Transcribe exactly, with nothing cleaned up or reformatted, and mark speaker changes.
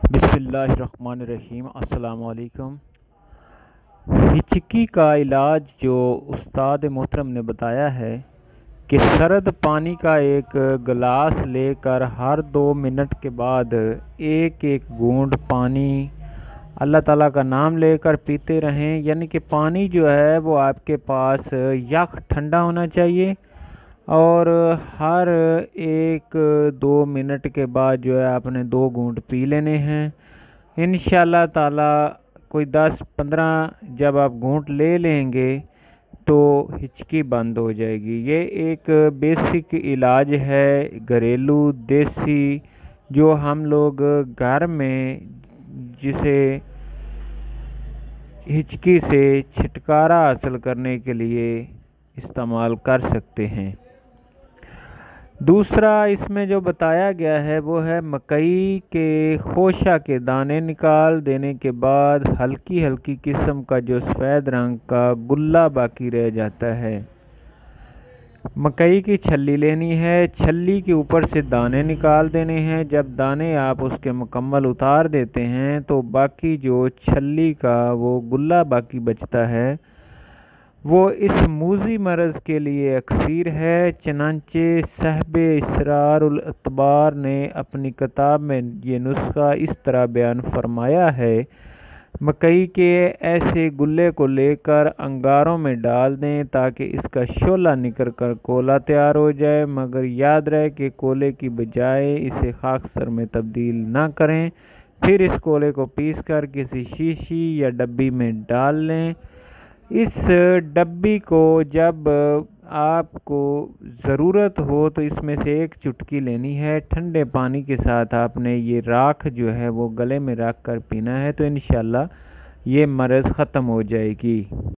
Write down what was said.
Speaker 1: بسم اللہ الرحمن الرحیم۔ السلام علیکم۔ ہچکی کا علاج جو استاد محترم نے بتایا ہے کہ سرد پانی کا ایک گلاس لے کر ہر دو منٹ کے بعد ایک ایک گھونٹ پانی اللہ تعالیٰ کا نام لے کر پیتے رہیں، یعنی کہ پانی جو ہے وہ آپ کے پاس یک ٹھنڈا ہونا چاہیے اور ہر ایک دو منٹ کے بعد جو ہے آپ نے دو گھونٹ پی لینے ہیں۔ انشاءاللہ تعالیٰ کوئی دس پندرہ جب آپ گھونٹ لے لیں گے تو ہچکی بند ہو جائے گی۔ یہ ایک بیسک علاج ہے گھریلو دیسی، جو ہم لوگ گھر میں جسے ہچکی سے چھٹکارا حاصل کرنے کے لیے استعمال کر سکتے ہیں۔ دوسرا اس میں جو بتایا گیا ہے وہ ہے مکئی کے خوشہ کے دانے نکال دینے کے بعد ہلکی ہلکی قسم کا جو سفید رنگ کا گلہ باقی رہ جاتا ہے، مکئی کی چھلی لینی ہے، چھلی کے اوپر سے دانے نکال دینے ہیں۔ جب دانے آپ اس کے مکمل اتار دیتے ہیں تو باقی جو چھلی کا وہ گلہ باقی بچتا ہے وہ اس موذی مرض کے لیے اکسیر ہے۔ چنانچہ صاحب اسرار الاعتبار نے اپنی کتاب میں یہ نسخہ اس طرح بیان فرمایا ہے: مکئی کے ایسے گلے کو لے کر انگاروں میں ڈال دیں تاکہ اس کا شعلہ نکل کر کولا تیار ہو جائے، مگر یاد رہے کہ کولے کی بجائے اسے خاکستر میں تبدیل نہ کریں۔ پھر اس کولے کو پیس کر کسی شیشی یا ڈبی میں ڈال لیں۔ اس ڈبی کو جب آپ کو ضرورت ہو تو اس میں سے ایک چٹکی لینی ہے، ٹھنڈے پانی کے ساتھ آپ نے یہ راکھ جو ہے وہ گلے میں رکھ کر پینا ہے، تو انشاءاللہ یہ مرض ختم ہو جائے گی۔